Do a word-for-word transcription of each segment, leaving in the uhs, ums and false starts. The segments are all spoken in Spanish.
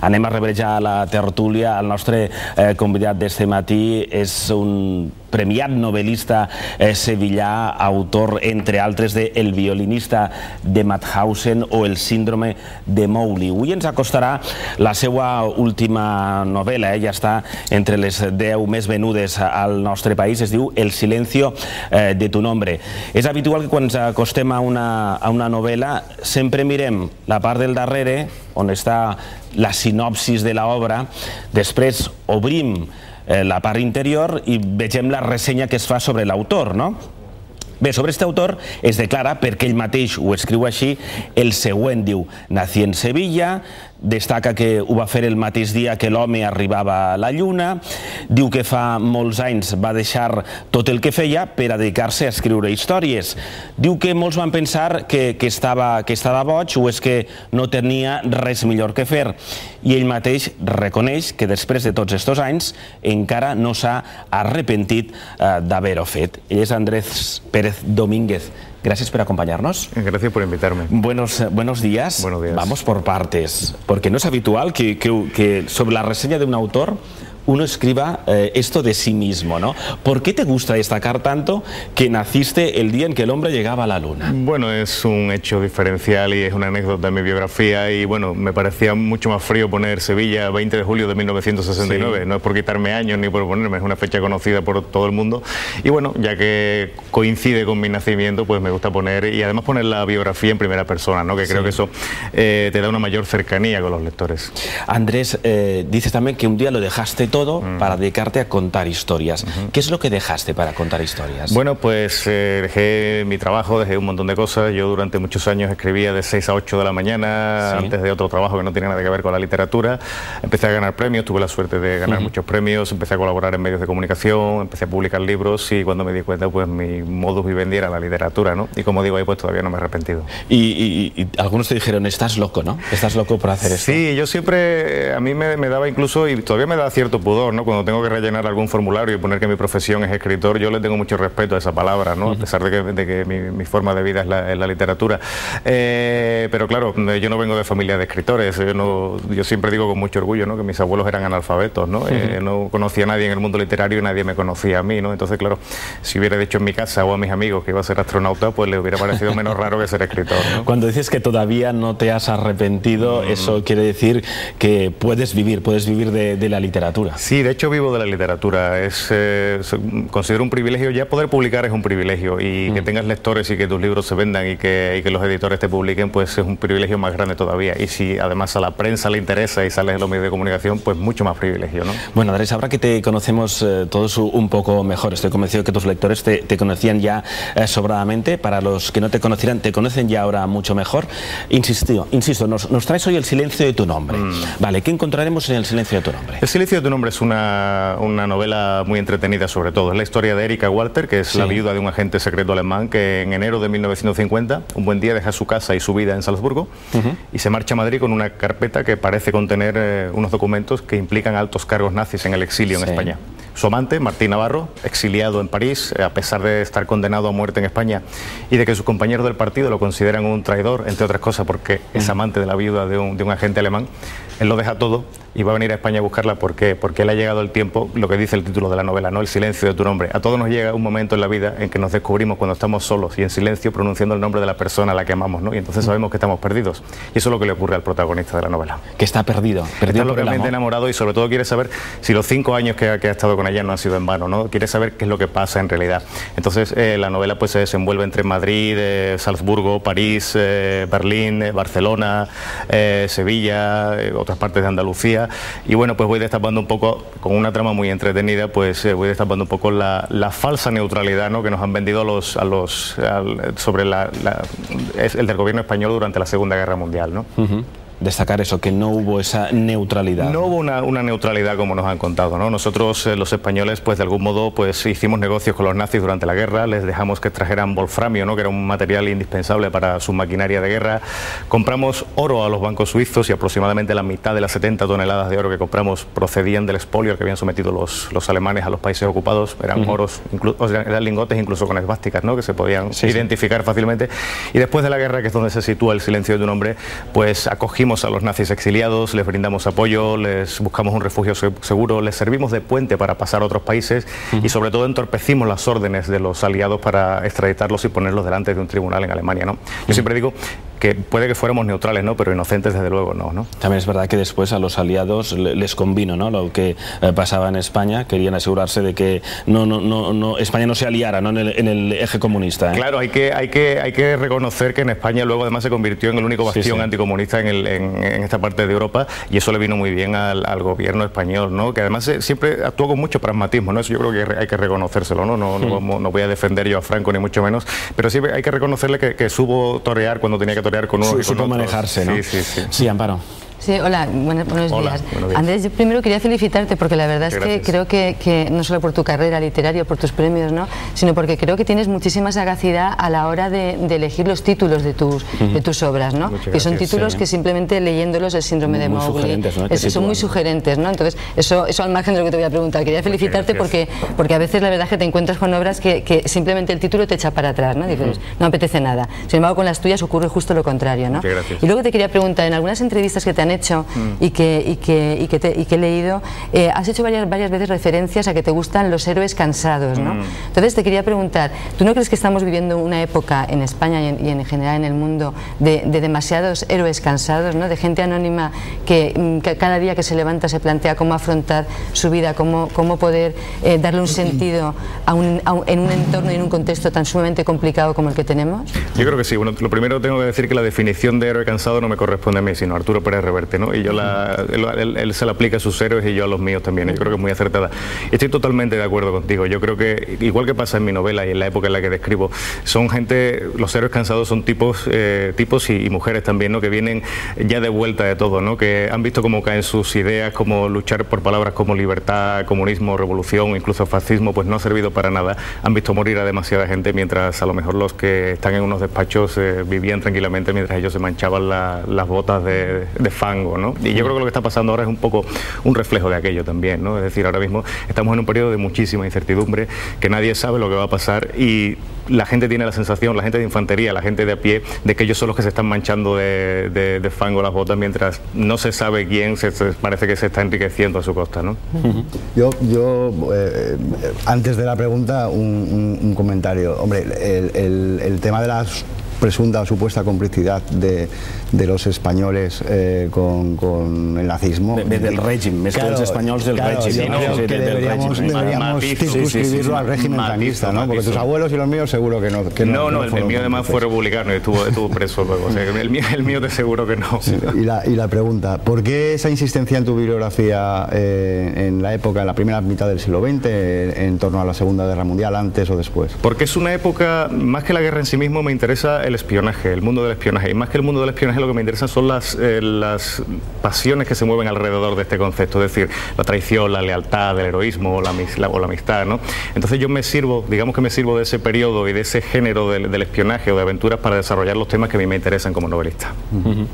Anem a rebre ja a la tertúlia. El nostre eh, convidat d'este matí és un premiat novel·lista eh, sevillà, autor, entre altres, de El violinista de Mauthausen o El síndrome de Mowgli. Avui ens acostarà la seva última novel·la, eh? Ja està entre les deu més venudes al nostre país, es diu El silencio eh, de tu nombre. És habitual que quan ens acostem a una, a una novel·la sempre mirem la part del darrere, on està la sinopsis de l'obra, després obrim la part interior i vegem la ressenya que es fa sobre l'autor, no? Bé, sobre aquest autor es declara, perquè ell mateix ho escriu així, el següent, diu: nací en Sevilla, destaca que ho va fer el mateix dia que l'home arribava a la lluna, diu que fa molts anys va deixar tot el que feia per a dedicar-se a escriure històries, diu que molts van pensar que, que, estava, que estava boig o és que no tenia res millor que fer, i ell mateix reconeix que després de tots aquests anys encara no s'ha arrepentit eh, d'haver-ho fet. Ell és Andrés Pérez Domínguez. Gracias por acompañarnos. Gracias por invitarme. Buenos, buenos días. Buenos días. Vamos por partes, porque no es habitual que, que, que sobre la reseña de un autor uno escriba eh, esto de sí mismo, ¿no? ¿Por qué te gusta destacar tanto que naciste el día en que el hombre llegaba a la luna? Bueno, es un hecho diferencial y es una anécdota de mi biografía y bueno, me parecía mucho más frío poner Sevilla veinte de julio de mil novecientos sesenta y nueve, sí. No es por quitarme años ni por ponerme, es una fecha conocida por todo el mundo y bueno, ya que coincide con mi nacimiento, pues me gusta poner y además poner la biografía en primera persona, ¿no? Que creo sí. que eso eh, te da una mayor cercanía con los lectores. Andrés, eh, dices también que un día lo dejaste todo mm. para dedicarte a contar historias. Uh-huh. ¿Qué es lo que dejaste para contar historias? Bueno, pues eh, dejé mi trabajo, dejé un montón de cosas. Yo durante muchos años escribía de seis a ocho de la mañana, ¿sí? Antes de otro trabajo que no tenía nada que ver con la literatura. Empecé a ganar premios, tuve la suerte de ganar uh-huh. muchos premios, empecé a colaborar en medios de comunicación, empecé a publicar libros y cuando me di cuenta, pues mi modus vivendi era la literatura, ¿no? Y como digo ahí, pues todavía no me he arrepentido. Y, y, y algunos te dijeron, estás loco, ¿no? Estás loco por hacer esto. Sí, yo siempre, a mí me, me daba incluso, y todavía me da cierto pudor, ¿no? Cuando tengo que rellenar algún formulario y poner que mi profesión es escritor, yo le tengo mucho respeto a esa palabra, ¿no? Uh-huh. A pesar de que, de que mi, mi forma de vida es la, es la literatura. Eh, pero claro, yo no vengo de familia de escritores, yo, no, yo siempre digo con mucho orgullo, ¿no? Que mis abuelos eran analfabetos, ¿no? Uh-huh. eh, no conocía a nadie en el mundo literario y nadie me conocía a mí, ¿no? Entonces, claro, si hubiera dicho en mi casa o a mis amigos que iba a ser astronauta, pues le hubiera parecido menos raro que ser escritor, ¿no? Cuando dices que todavía no te has arrepentido, mm. eso quiere decir que puedes vivir, puedes vivir de, de la literatura. Sí, de hecho vivo de la literatura. Es, eh, considero un privilegio, ya poder publicar es un privilegio y mm. que tengas lectores y que tus libros se vendan y que, y que los editores te publiquen, pues es un privilegio más grande todavía. Y si además a la prensa le interesa y sales en los medios de comunicación, pues mucho más privilegio, ¿no? Bueno, Andrés, ahora que te conocemos eh, todos un poco mejor, estoy convencido que tus lectores te, te conocían ya eh, sobradamente. Para los que no te conocieran, te conocen ya ahora mucho mejor. Insisto, insisto nos, nos traes hoy El silencio de tu nombre. Mm. Vale, ¿qué encontraremos en El silencio de tu nombre? El silencio de tu nombre es una, una novela muy entretenida sobre todo. Es la historia de Erika Walter, que es sí. la viuda de un agente secreto alemán que en enero de mil novecientos cincuenta, un buen día deja su casa y su vida en Salzburgo uh-huh. y se marcha a Madrid con una carpeta que parece contener eh, unos documentos que implican altos cargos nazis en el exilio en sí. España. Su amante, Martín Navarro, exiliado en París, a pesar de estar condenado a muerte en España y de que sus compañeros del partido lo consideran un traidor, entre otras cosas porque es amante de la viuda de un, de un agente alemán, él lo deja todo y va a venir a España a buscarla. ¿Por qué? Porque él ha llegado el tiempo, lo que dice el título de la novela, ¿no? El silencio de tu nombre. A todos nos llega un momento en la vida en que nos descubrimos cuando estamos solos y en silencio pronunciando el nombre de la persona a la que amamos, ¿no? Y entonces sabemos que estamos perdidos. Y eso es lo que le ocurre al protagonista de la novela. Que está perdido. Perdido está locamente enamorado y sobre todo quiere saber si los cinco años que ha, que ha estado con ella no han sido en vano, ¿no? Quiere saber qué es lo que pasa en realidad. Entonces eh, la novela pues se desenvuelve entre Madrid, eh, Salzburgo, París, eh, Berlín, eh, Barcelona, eh, Sevilla, eh, otras partes de Andalucía. Y bueno, pues voy destapando un poco, con una trama muy entretenida, pues eh, voy destapando un poco la, la falsa neutralidad, ¿no? Que nos han vendido a los, a los, al, sobre la, la, el del gobierno español durante la Segunda Guerra Mundial, ¿no? Uh-huh. Destacar eso, que no hubo esa neutralidad. No hubo una, una neutralidad como nos han contado, ¿no? Nosotros, eh, los españoles, pues de algún modo, pues hicimos negocios con los nazis durante la guerra, les dejamos que trajeran wolframio, ¿no? Que era un material indispensable para su maquinaria de guerra. Compramos oro a los bancos suizos y aproximadamente la mitad de las setenta toneladas de oro que compramos procedían del expolio al que habían sometido los, los alemanes a los países ocupados. Eran uh-huh. oros, o sea, eran lingotes incluso con esvásticas, ¿no? Que se podían sí, identificar sí. fácilmente. Y después de la guerra, que es donde se sitúa El silencio de tu nombre, pues acogimos acogemos a los nazis exiliados, les brindamos apoyo, les buscamos un refugio seguro, les servimos de puente para pasar a otros países uh-huh. y sobre todo entorpecimos las órdenes de los aliados para extraditarlos y ponerlos delante de un tribunal en Alemania, ¿no? Yo uh-huh. siempre digo que puede que fuéramos neutrales, ¿no? Pero inocentes desde luego no, ¿no? También es verdad que después a los aliados les convino, ¿no? Lo que eh, pasaba en España, querían asegurarse de que no, no, no, no, España no se aliara, ¿no? en, el, en el eje comunista, ¿eh? Claro, hay que, hay, que, hay que reconocer que en España luego además se convirtió en el único bastión sí, sí. anticomunista en, el, en, en esta parte de Europa, y eso le vino muy bien al, al gobierno español, ¿no? Que además eh, siempre actuó con mucho pragmatismo, ¿no? Eso yo creo que hay que reconocérselo, ¿no? No, no, no, no voy a defender yo a Franco ni mucho menos, pero siempre hay que reconocerle que, que supo torear cuando tenía que torear con uno y con otro. Manejarse, ¿no? Sí, sí, sí. Sí, Amparo. Sí, hola, buenos, buenos, hola días. buenos días. Andrés, yo primero quería felicitarte porque la verdad es Gracias. que creo que, que no solo por tu carrera literaria, por tus premios, ¿no? sino porque creo que tienes muchísima sagacidad a la hora de, de elegir los títulos de tus, uh-huh. de tus obras, ¿no? que son títulos sí. que simplemente leyéndolos el síndrome muy de Mowgli, ¿no? es, son muy sugerentes, ¿no? Entonces eso, eso al margen de lo que te voy a preguntar, quería felicitarte porque, porque a veces la verdad es que te encuentras con obras que, que simplemente el título te echa para atrás, ¿no? Dices, uh-huh. no apetece nada, sin embargo con las tuyas ocurre justo lo contrario, ¿no? Y luego te quería preguntar, en algunas entrevistas que te han hecho uh-huh. y Que, y, que, y, que te, y que he leído, eh, has hecho varias, varias veces referencias a que te gustan los héroes cansados, ¿no? Mm. Entonces te quería preguntar, ¿tú no crees que estamos viviendo una época en España y en, y en general en el mundo de, de demasiados héroes cansados, ¿no? De gente anónima que, que cada día que se levanta se plantea cómo afrontar su vida, cómo, cómo poder eh, darle un sentido a un, a un, en un entorno y en un contexto tan sumamente complicado como el que tenemos? Yo creo que sí. Bueno, lo primero tengo que decir que la definición de héroe cansado no me corresponde a mí, sino a Arturo Pérez Reverte, ¿no? Y yo la Él, él, él se la aplica a sus héroes y yo a los míos también. Yo creo que es muy acertada. Estoy totalmente de acuerdo contigo. Yo creo que, igual que pasa en mi novela y en la época en la que describo, son gente, los héroes cansados son tipos, eh, tipos y, y mujeres también, ¿no? Que vienen ya de vuelta de todo, ¿no? Que han visto cómo caen sus ideas, cómo luchar por palabras como libertad, comunismo, revolución, incluso fascismo, pues no ha servido para nada. Han visto morir a demasiada gente, mientras a lo mejor los que están en unos despachos eh, vivían tranquilamente mientras ellos se manchaban la, las botas de, de fango, ¿no? Y yo creo que lo que está pasando ahora es un poco un reflejo de aquello también, ¿no? Es decir, ahora mismo estamos en un periodo de muchísima incertidumbre, que nadie sabe lo que va a pasar y la gente tiene la sensación, la gente de infantería, la gente de a pie, de que ellos son los que se están manchando de, de, de fango las botas, mientras no se sabe quién se, se parece que se está enriqueciendo a su costa, ¿no? Uh-huh. Yo, yo eh, antes de la pregunta, un, un, un comentario. Hombre, el, el, el tema de las presunta o supuesta complicidad de, de los españoles eh, con, con el nazismo. De, de, del régimen, més claro, que els espanyols del claro, régimen. Yo creo sí, que del deberíamos, régimen. deberíamos Matizo, circunscribirlo sí, sí, sí, al régimen franquista, ¿no? Porque tus abuelos y los míos seguro que no. Que no, no, no, el, el mío además fue republicano y estuvo, estuvo preso luego. O sea, el, mío, el mío te seguro que no. Sí, y, la, y la pregunta, ¿por qué esa insistencia en tu bibliografía eh, en la época, en la primera mitad del siglo veinte, en, en torno a la Segunda Guerra Mundial, antes o después? Porque es una época, más que la guerra en sí mismo, me interesa el espionaje, el mundo del espionaje, y más que el mundo del espionaje lo que me interesa son las, eh, las pasiones que se mueven alrededor de este concepto, es decir, la traición, la lealtad, el heroísmo o la, la, o la amistad, ¿no? Entonces yo me sirvo, digamos que me sirvo de ese periodo y de ese género del, del espionaje o de aventuras para desarrollar los temas que a mí me interesan como novelista. Uh-huh.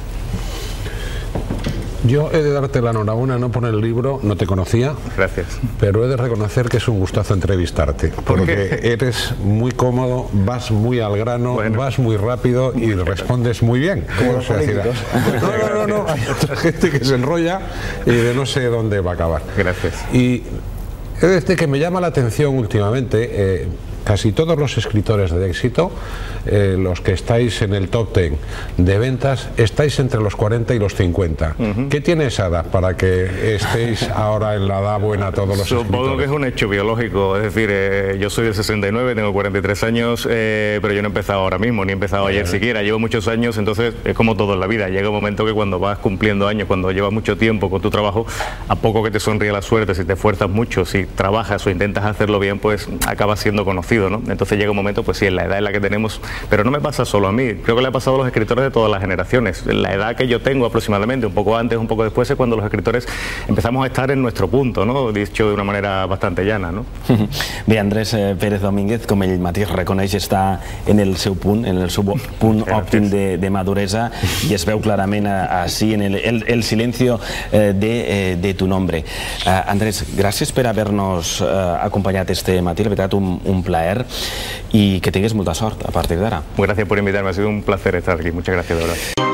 Yo he de darte la enhorabuena no por el libro, no te conocía. Gracias. Pero he de reconocer que es un gustazo entrevistarte, porque eres muy cómodo, vas muy al grano, bueno. vas muy rápido y respondes muy bien. Como los políticos. No, no, no, no, hay otra gente que se enrolla y de no sé dónde va a acabar. Gracias. Y he de decir que me llama la atención últimamente, eh, casi todos los escritores de éxito, eh, los que estáis en el top ten de ventas, estáis entre los cuarenta y los cincuenta. Uh-huh. ¿Qué tiene esa edad para que estéis ahora en la edad buena todos los Supongo escritores? que es un hecho biológico, es decir, eh, yo soy del sesenta y nueve, tengo cuarenta y tres años, eh, pero yo no he empezado ahora mismo, ni he empezado ayer siquiera, llevo muchos años, entonces es como todo en la vida, llega un momento que cuando vas cumpliendo años, cuando llevas mucho tiempo con tu trabajo, a poco que te sonríe la suerte, si te esfuerzas mucho, si trabajas o intentas hacerlo bien, pues acabas siendo conocido, ¿no? Entonces llega un momento, pues sí, en la edad en la que tenemos, pero no me pasa solo a mí, creo que le ha pasado a los escritores de todas las generaciones. La edad que yo tengo aproximadamente, un poco antes, un poco después, es cuando los escritores empezamos a estar en nuestro punto, ¿no? Dicho de una manera bastante llana, ¿no? Bé, Andrés eh, Pérez Domínguez, com ell mateix reconeix, està en el seu punt, en el seu punt òptim de, de maduresa, i es veu clarament així en el, el, el silencio eh, de, eh, de tu nombre. Eh, Andrés, gràcies per haver-nos eh, acompanyat este matí, la veritat, un, un plaer, y que tengas mucha suerte a partir de ahora. Gracias por invitarme, ha sido un placer estar aquí. Muchas gracias, de verdad.